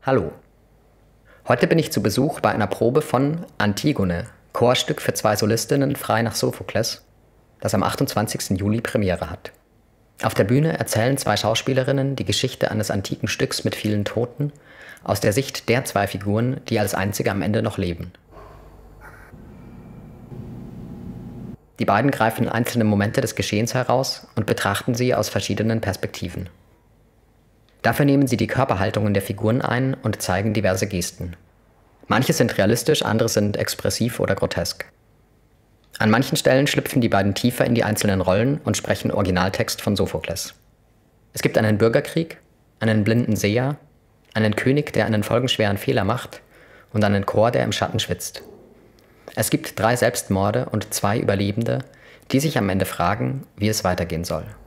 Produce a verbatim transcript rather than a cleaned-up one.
Hallo. Heute bin ich zu Besuch bei einer Probe von Antigone, Chorstück für zwei Solistinnen frei nach Sophokles, das am achtundzwanzigsten Juli Premiere hat. Auf der Bühne erzählen zwei Schauspielerinnen die Geschichte eines antiken Stücks mit vielen Toten aus der Sicht der zwei Figuren, die als einzige am Ende noch leben. Die beiden greifen einzelne Momente des Geschehens heraus und betrachten sie aus verschiedenen Perspektiven. Dafür nehmen sie die Körperhaltungen der Figuren ein und zeigen diverse Gesten. Manche sind realistisch, andere sind expressiv oder grotesk. An manchen Stellen schlüpfen die beiden tiefer in die einzelnen Rollen und sprechen Originaltext von Sophokles. Es gibt einen Bürgerkrieg, einen blinden Seher, einen König, der einen folgenschweren Fehler macht, und einen Chor, der im Schatten schwitzt. Es gibt drei Selbstmorde und zwei Überlebende, die sich am Ende fragen, wie es weitergehen soll.